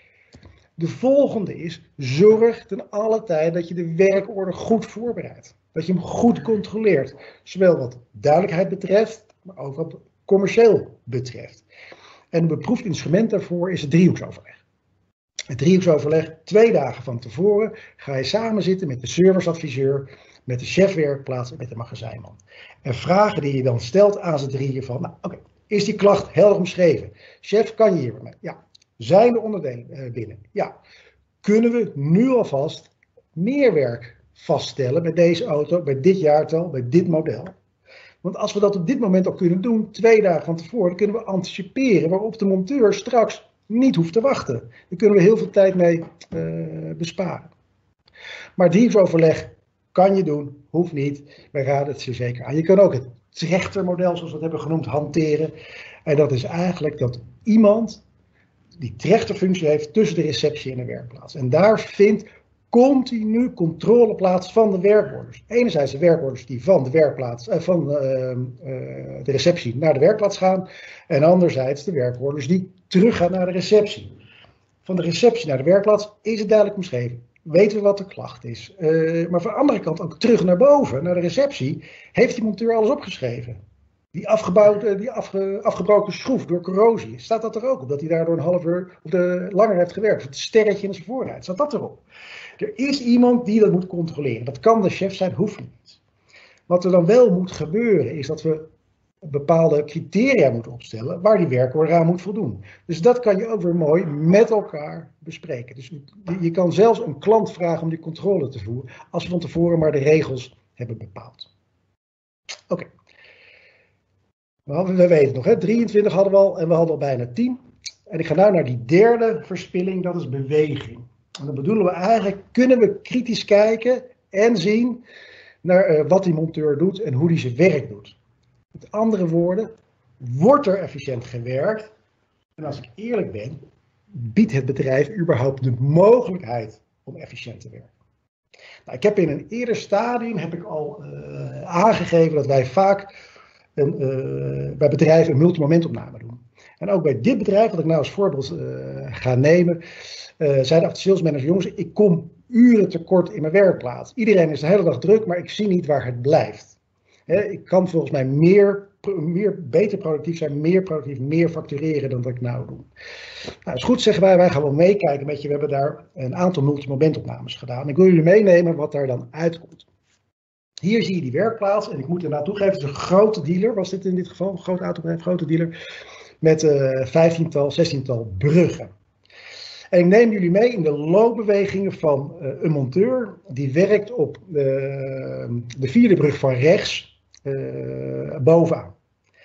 De volgende is, zorg ten alle tijde dat je de werkorde goed voorbereidt. Dat je hem goed controleert. Zowel wat duidelijkheid betreft, maar ook wat commercieel betreft. En een beproefd instrument daarvoor is het driehoeksoverleg. Het driehoeksoverleg, twee dagen van tevoren, ga je samen zitten met de serviceadviseur, met de chef werkplaats en met de magazijnman. En vragen die je dan stelt aan z'n drieën van, nou oké, okay, is die klacht helder omschreven? Chef, kan je hier mee? Ja. Zijn de onderdelen binnen? Ja. Kunnen we nu alvast meer werk vaststellen bij deze auto, bij dit jaartal, bij dit model? Want als we dat op dit moment al kunnen doen, twee dagen van tevoren, dan kunnen we anticiperen waarop de monteur straks niet hoeft te wachten. Daar kunnen we heel veel tijd mee uh, besparen. Maar driehoeksoverleg kan je doen, hoeft niet. Wij raden het je zeker aan. Je kan ook het trechtermodel, zoals we het hebben genoemd, hanteren. En dat is eigenlijk dat iemand die trechterfunctie heeft tussen de receptie en de werkplaats. En daar vindt continu controle plaats van de werkwoorders. Enerzijds de werkwoorders die van de werkplaats, eh, van uh, uh, de receptie naar de werkplaats gaan. En anderzijds de werkwoorders die teruggaan naar de receptie. Van de receptie naar de werkplaats is het duidelijk omschreven. Weten we wat de klacht is. Uh, maar van de andere kant ook terug naar boven, naar de receptie, heeft die monteur alles opgeschreven. Die, afgebouwde, die afge, afgebroken schroef door corrosie, staat dat er ook op? Dat hij daardoor een half uur of de, langer heeft gewerkt. Het sterretje in zijn voorruit, staat dat erop? Er is iemand die dat moet controleren. Dat kan de chef zijn, hoeft niet. Wat er dan wel moet gebeuren, is dat we bepaalde criteria moeten opstellen waar die werkwoorder aan moet voldoen. Dus dat kan je ook weer mooi met elkaar bespreken. Dus je kan zelfs een klant vragen om die controle te voeren, als we van tevoren maar de regels hebben bepaald. Oké. Okay. We, we weten het nog, hè? drieëntwintig hadden we al en we hadden al bijna tien. En ik ga nu naar die derde verspilling, dat is beweging. En dan bedoelen we eigenlijk, kunnen we kritisch kijken en zien naar uh, wat die monteur doet en hoe die zijn werk doet. Met andere woorden, wordt er efficiënt gewerkt? En als ik eerlijk ben, biedt het bedrijf überhaupt de mogelijkheid om efficiënt te werken? Nou, ik heb in een eerder stadium heb ik al uh, aangegeven dat wij vaak een, uh, bij bedrijven een multimomentopname doen. En ook bij dit bedrijf, wat ik nou als voorbeeld uh, ga nemen, uh, zei de salesmanager, jongens, ik kom uren tekort in mijn werkplaats. Iedereen is de hele dag druk, maar ik zie niet waar het blijft. He, ik kan volgens mij meer, meer, beter productief zijn, meer productief, meer factureren dan dat ik nou doe. Nou, dat is goed, zeggen wij, wij gaan wel meekijken met je. We hebben daar een aantal multimomentopnames gedaan. Ik wil jullie meenemen wat daar dan uitkomt. Hier zie je die werkplaats en ik moet ernaar toegeven, het is een grote dealer, was dit in dit geval, een groot autobedrijf, grote dealer, met uh, vijftiental, zestiental bruggen. En ik neem jullie mee in de loopbewegingen van uh, een monteur die werkt op uh, de vierde brug van rechts uh, bovenaan.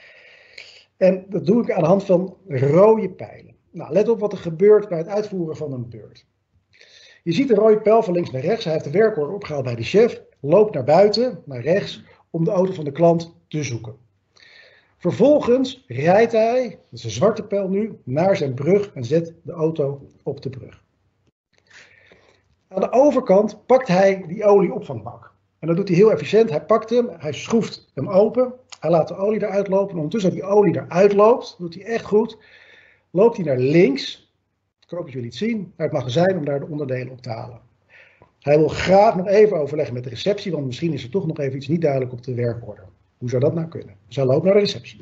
En dat doe ik aan de hand van rode pijlen. Nou, let op wat er gebeurt bij het uitvoeren van een beurt. Je ziet de rode pijl van links naar rechts. Hij heeft de werkorde opgehaald bij de chef, loopt naar buiten, naar rechts, om de auto van de klant te zoeken. Vervolgens rijdt hij, dat is een zwarte pijl nu, naar zijn brug en zet de auto op de brug. Aan de overkant pakt hij die olieopvangbak. En dat doet hij heel efficiënt. Hij pakt hem, hij schroeft hem open, hij laat de olie eruit lopen. En ondertussen dat die olie eruit loopt, doet hij echt goed, loopt hij naar links, ik hoop dat jullie het zien, naar het magazijn om daar de onderdelen op te halen. Hij wil graag nog even overleggen met de receptie, want misschien is er toch nog even iets niet duidelijk op de werkorder. Hoe zou dat nou kunnen? Dus hij loopt naar de receptie.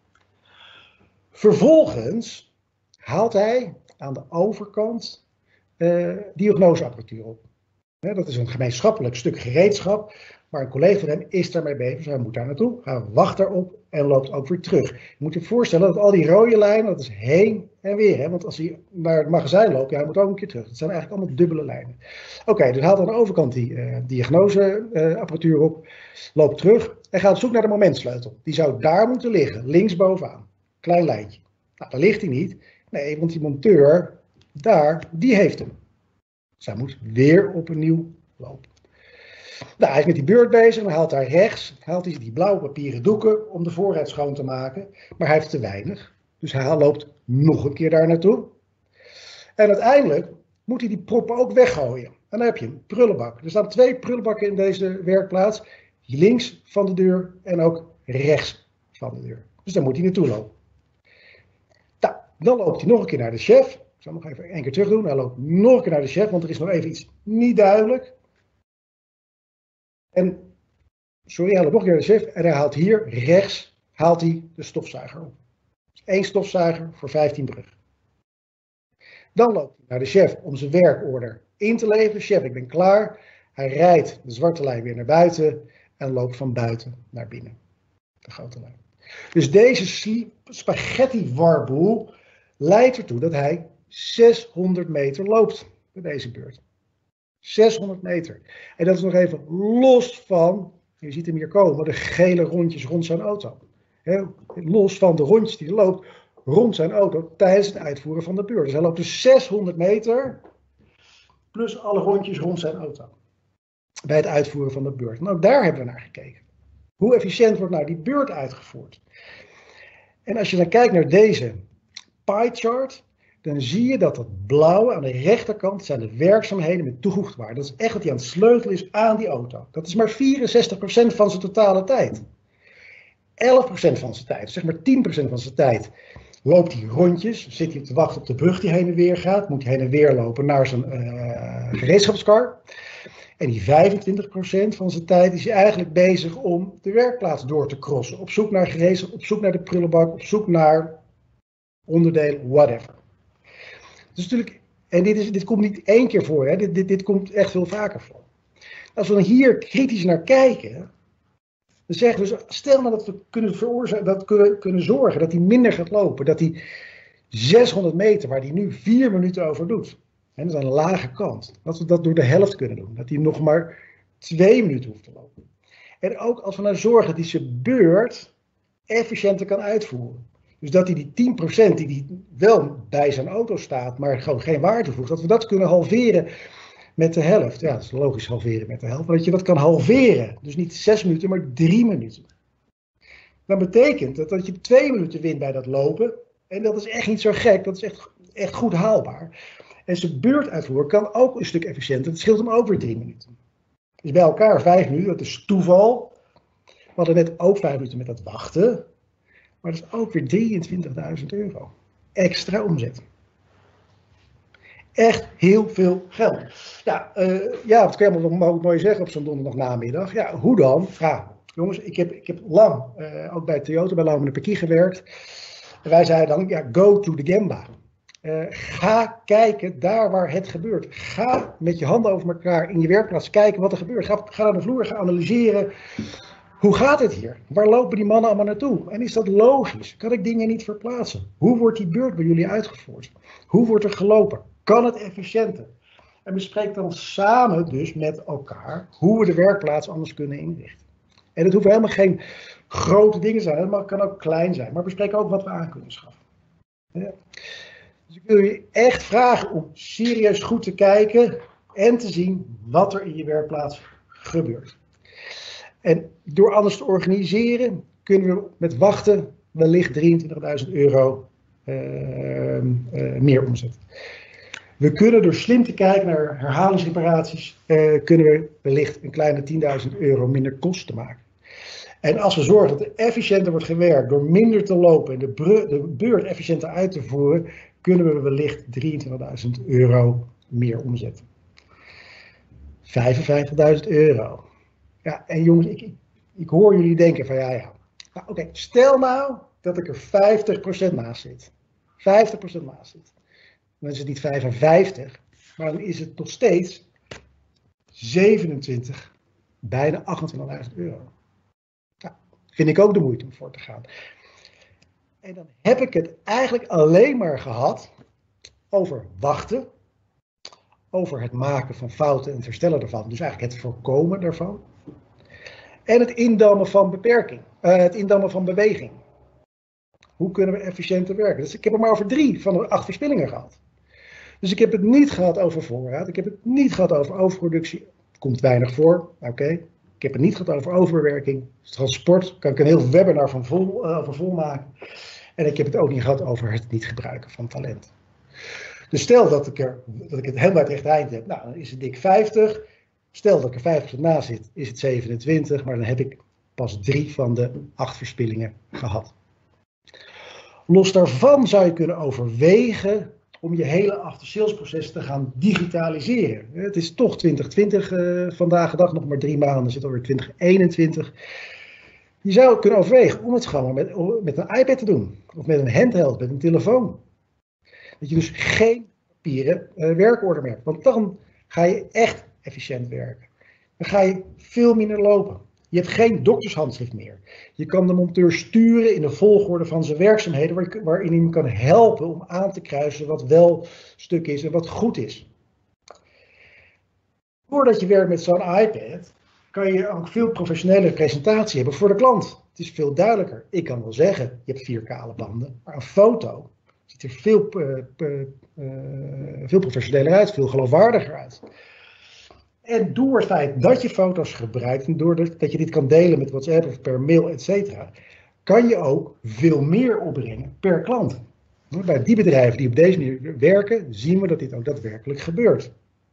Vervolgens haalt hij aan de overkant uh, diagnoseapparatuur op. He, dat is een gemeenschappelijk stuk gereedschap, maar een collega van hem is daarmee bezig, dus hij moet daar naartoe. Hij wacht daarop en loopt ook weer terug. Je moet je voorstellen dat al die rode lijnen, dat is heen en weer. Hè? Want als hij naar het magazijn loopt, ja, hij moet ook een keer terug. Dat zijn eigenlijk allemaal dubbele lijnen. Oké, okay, dus haalt aan de overkant die uh, diagnoseapparatuur uh, op, loopt terug en gaat op zoek naar de momentsleutel. Die zou daar moeten liggen, linksbovenaan. Klein lijntje. Nou, daar ligt hij niet. Nee, want die monteur daar, die heeft hem. Dus hij moet weer opnieuw lopen. Nou, hij is met die beurt bezig en haalt daar rechts, haalt hij die blauwe papieren doeken om de voorruit schoon te maken. Maar hij heeft te weinig. Dus hij loopt nog een keer daar naartoe. En uiteindelijk moet hij die proppen ook weggooien. En dan heb je een prullenbak. Er staan twee prullenbakken in deze werkplaats. Links van de deur en ook rechts van de deur. Dus daar moet hij naartoe lopen. Nou, dan loopt hij nog een keer naar de chef. Ik zal nog even één keer terug doen. Hij loopt nog een keer naar de chef, want er is nog even iets niet duidelijk. En, sorry, hij loopt nog een keer naar de chef en hij haalt hier rechts, haalt hij de stofzuiger op. Dus één stofzuiger voor vijftien bruggen. Dan loopt hij naar de chef om zijn werkorder in te leveren. Chef, ik ben klaar. Hij rijdt de zwarte lijn weer naar buiten en loopt van buiten naar binnen. De grote lijn. Dus deze spaghetti warboel leidt ertoe dat hij zeshonderd meter loopt bij deze beurt. zeshonderd meter. En dat is nog even los van, je ziet hem hier komen, de gele rondjes rond zijn auto. He, los van de rondjes die hij loopt rond zijn auto tijdens het uitvoeren van de beurt. Dus hij loopt dus zeshonderd meter plus alle rondjes rond zijn auto. Bij het uitvoeren van de beurt. En ook daar hebben we naar gekeken. Hoe efficiënt wordt nou die beurt uitgevoerd? En als je dan kijkt naar deze pie chart, dan zie je dat dat blauwe aan de rechterkant zijn de werkzaamheden met toegevoegde waarde. Dat is echt wat hij aan het sleutelen is aan die auto. Dat is maar vierenzestig procent van zijn totale tijd. elf procent van zijn tijd, zeg maar tien procent van zijn tijd, loopt hij rondjes. Zit hij te wachten op de brug die heen en weer gaat. Moet hij heen en weer lopen naar zijn uh, gereedschapskar. En die vijfentwintig procent van zijn tijd is hij eigenlijk bezig om de werkplaats door te crossen. Op zoek naar gereedschap, op zoek naar de prullenbak, op zoek naar onderdelen, whatever. Dus natuurlijk, en dit, is, dit komt niet één keer voor, hè? Dit, dit, dit komt echt veel vaker voor. Als we dan hier kritisch naar kijken, dan zeggen we, stel nou dat we kunnen, veroorzaken, dat kunnen, kunnen zorgen dat hij minder gaat lopen. Dat hij zeshonderd meter, waar hij nu vier minuten over doet, en dat is aan de lage kant, dat we dat door de helft kunnen doen. Dat hij nog maar twee minuten hoeft te lopen. En ook als we nou zorgen dat hij zijn beurt efficiënter kan uitvoeren. Dus dat hij die tien procent die hij wel bij zijn auto staat, maar gewoon geen waarde toevoegt, dat we dat kunnen halveren met de helft. Ja, dat is logisch halveren met de helft, maar dat je dat kan halveren. Dus niet zes minuten, maar drie minuten. Dat betekent dat, dat je twee minuten wint bij dat lopen. En dat is echt niet zo gek, dat is echt, echt goed haalbaar. En zijn beurt uitvoeren kan ook een stuk efficiënter. Dat scheelt hem ook weer drie minuten. Dus bij elkaar vijf minuten, dat is toeval. We hadden net ook vijf minuten met dat wachten. Maar dat is ook weer drieëntwintigduizend euro. Extra omzet. Echt heel veel geld. Ja, uh, ja wat kan je nog mooi zeggen op zo'n donderdagnamiddag? Ja, hoe dan? Ja, jongens, ik heb, ik heb lang, uh, ook bij Toyota, bij Lauwman en Pequi gewerkt. En wij zeiden dan, ja, go to the Gemba. Uh, ga kijken daar waar het gebeurt. Ga met je handen over elkaar in je werkplaats kijken wat er gebeurt. Ga, ga naar de vloer, ga analyseren. Hoe gaat het hier? Waar lopen die mannen allemaal naartoe? En is dat logisch? Kan ik dingen niet verplaatsen? Hoe wordt die beurt bij jullie uitgevoerd? Hoe wordt er gelopen? Kan het efficiënter? En bespreek dan samen dus met elkaar hoe we de werkplaats anders kunnen inrichten. En het hoeven helemaal geen grote dingen te zijn. Het kan ook klein zijn. Maar bespreek ook wat we aan kunnen schaffen. Ja. Dus ik wil je echt vragen om serieus goed te kijken en te zien wat er in je werkplaats gebeurt. En door anders te organiseren kunnen we met wachten wellicht drieëntwintigduizend euro uh, uh, meer omzet. We kunnen door slim te kijken naar herhalingsreparaties, uh, kunnen we wellicht een kleine tienduizend euro minder kosten maken. En als we zorgen dat er efficiënter wordt gewerkt door minder te lopen en de, de beurt efficiënter uit te voeren, kunnen we wellicht drieëntwintigduizend euro meer omzetten. vijfenvijftigduizend euro. Ja, en jongens, ik, ik, ik hoor jullie denken van ja, ja. Nou, oké, okay, stel nou dat ik er vijftig procent naast zit. vijftig procent naast zit. Dan is het niet vijfenvijftig, maar dan is het nog steeds zevenentwintig, bijna achtentwintigduizend euro. Nou, vind ik ook de moeite om voor te gaan. En dan heb ik het eigenlijk alleen maar gehad over wachten, over het maken van fouten en het herstellen daarvan. Dus eigenlijk het voorkomen daarvan. En het indammen van beperking, uh, het indammen van beweging. Hoe kunnen we efficiënter werken? Dus ik heb er maar over drie van de acht verspillingen gehad. Dus ik heb het niet gehad over voorraad, ik heb het niet gehad over overproductie. Komt weinig voor, oké. Okay. Ik heb het niet gehad over overwerking. Transport, kan ik een heel webinar van vol, uh, over vol maken. En ik heb het ook niet gehad over het niet gebruiken van talent. Dus stel dat ik, er, dat ik het helemaal het rechte eind heb, nou dan is het dik vijftig. Stel dat ik er vijftig procent naast zit, is het zevenentwintig. Maar dan heb ik pas drie van de acht verspillingen gehad. Los daarvan zou je kunnen overwegen om je hele after-sales-proces te gaan digitaliseren. Het is toch twintig twintig uh, vandaag de dag, nog maar drie maanden, zit alweer twintig eenentwintig. Je zou kunnen overwegen om het gewoon met, met een iPad te doen. Of met een handheld, met een telefoon. Dat je dus geen papieren uh, werkorde meer hebt. Want dan ga je echt efficiënt werken. Dan ga je veel minder lopen. Je hebt geen doktershandschrift meer. Je kan de monteur sturen in de volgorde van zijn werkzaamheden, waar, waarin hij hem kan helpen om aan te kruisen wat wel stuk is en wat goed is. Doordat je werkt met zo'n iPad, kan je ook veel professionele presentatie hebben voor de klant. Het is veel duidelijker. Ik kan wel zeggen, je hebt vier kale banden, maar een foto ziet er veel, uh, uh, uh, veel professioneler uit, veel geloofwaardiger uit. En door het feit dat je foto's gebruikt en doordat dat je dit kan delen met WhatsApp of per mail, et cetera, kan je ook veel meer opbrengen per klant. Bij die bedrijven die op deze manier werken, zien we dat dit ook daadwerkelijk gebeurt.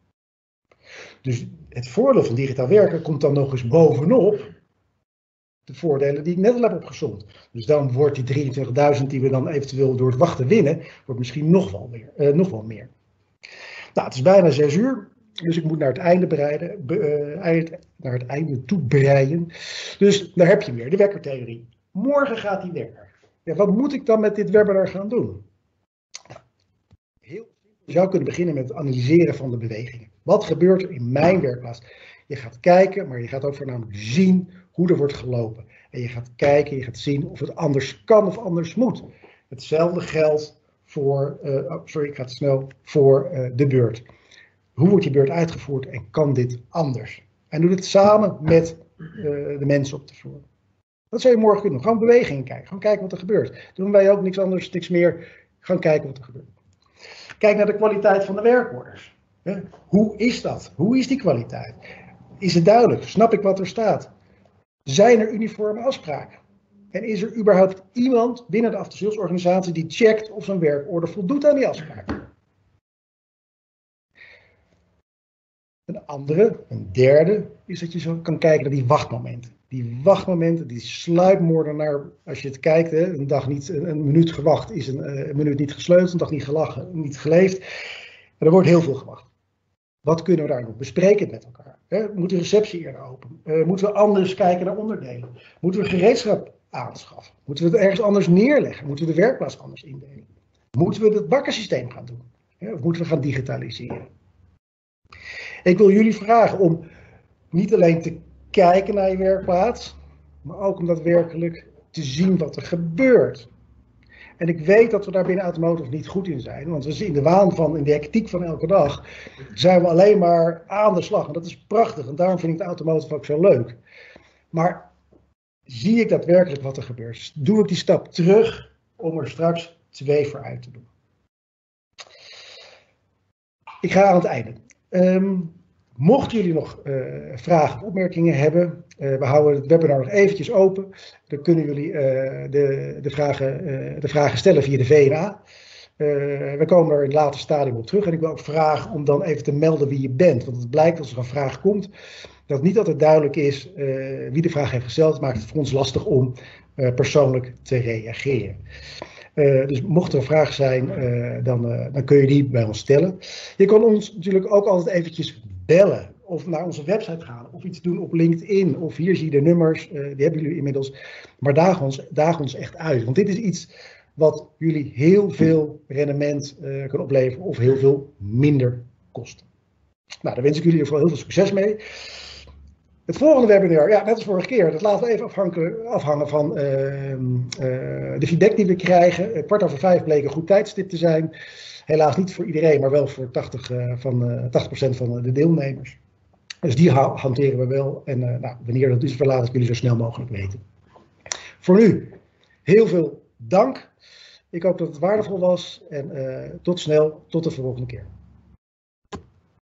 Dus het voordeel van digitaal werken komt dan nog eens bovenop de voordelen die ik net al heb opgezomd. Dus dan wordt die drieëntwintigduizend die we dan eventueel door het wachten winnen, wordt misschien nog wel, weer, uh, nog wel meer. Nou, het is bijna zes uur. Dus ik moet naar het einde bereiden, be, uh, naar het einde toe breien. Dus daar heb je weer, de wekkertheorie. Morgen gaat die wekker. Ja, wat moet ik dan met dit webinar gaan doen? Nou, heel simpel. Je zou kunnen beginnen met het analyseren van de bewegingen. Wat gebeurt er in mijn werkplaats? Je gaat kijken, maar je gaat ook voornamelijk zien hoe er wordt gelopen. En je gaat kijken, je gaat zien of het anders kan of anders moet. Hetzelfde geldt voor, uh, oh, sorry, ik ga te snel, voor uh, de beurt. Hoe wordt die beurt uitgevoerd en kan dit anders? En doe het samen met uh, de mensen op de vloer. Dat zou je morgen kunnen doen. Gewoon bewegingen kijken. Gewoon kijken wat er gebeurt. Doen wij ook niks anders, niks meer. Gewoon kijken wat er gebeurt. Kijk naar de kwaliteit van de werkorders. Hoe is dat? Hoe is die kwaliteit? Is het duidelijk? Snap ik wat er staat? Zijn er uniforme afspraken? En is er überhaupt iemand binnen de after-sales-organisatie die checkt of zijn werkorder voldoet aan die afspraken? Een andere, een derde, is dat je zo kan kijken naar die wachtmomenten. Die wachtmomenten, die sluipmoordenaar, als je het kijkt, hè, een dag niet, een, een minuut gewacht is een, een minuut niet gesleuteld, een dag niet gelachen, niet geleefd. En er wordt heel veel gewacht. Wat kunnen we daar nog bespreken met elkaar? Hè? Moet de receptie eerder open? Uh, moeten we anders kijken naar onderdelen? Moeten we gereedschap aanschaffen? Moeten we het ergens anders neerleggen? Moeten we de werkplaats anders indelen? Moeten we het bakkensysteem gaan doen? Hè? Of moeten we gaan digitaliseren? Ik wil jullie vragen om niet alleen te kijken naar je werkplaats, maar ook om daadwerkelijk te zien wat er gebeurt. En ik weet dat we daar binnen Automotive niet goed in zijn, want we zien in de waan van, in de hectiek van elke dag, zijn we alleen maar aan de slag. En dat is prachtig en daarom vind ik de Automotive ook zo leuk. Maar zie ik daadwerkelijk wat er gebeurt? Doe ik die stap terug om er straks twee voor uit te doen? Ik ga aan het einde. Um, Mochten jullie nog uh, vragen of opmerkingen hebben, uh, we houden het webinar nog eventjes open. Dan kunnen jullie uh, de, de, vragen, uh, de vragen stellen via de V N A. Uh, we komen er in het later stadium op terug. En ik wil ook vragen om dan even te melden wie je bent. Want het blijkt als er een vraag komt, dat het niet altijd duidelijk is uh, wie de vraag heeft gesteld. Het maakt het voor ons lastig om uh, persoonlijk te reageren. Uh, dus mocht er een vraag zijn, uh, dan, uh, dan kun je die bij ons stellen. Je kan ons natuurlijk ook altijd eventjes bellen. Of naar onze website gaan. Of iets doen op LinkedIn. Of hier zie je de nummers. Uh, die hebben jullie inmiddels. Maar daag ons, daag ons echt uit. Want dit is iets wat jullie heel veel rendement uh, kan opleveren. Of heel veel minder kosten. Nou, daar wens ik jullie vooral heel veel succes mee. Het volgende webinar, ja, net als vorige keer, dat laten we even afhangen van uh, uh, de feedback die we krijgen. Uh, kwart over vijf bleek een goed tijdstip te zijn. Helaas niet voor iedereen, maar wel voor tachtig, uh, van, uh, tachtig procent van de deelnemers. Dus die ha hanteren we wel. En uh, nou, wanneer dat is, laat ik jullie zo snel mogelijk weten. Voor nu, heel veel dank. Ik hoop dat het waardevol was. En uh, tot snel, tot de volgende keer.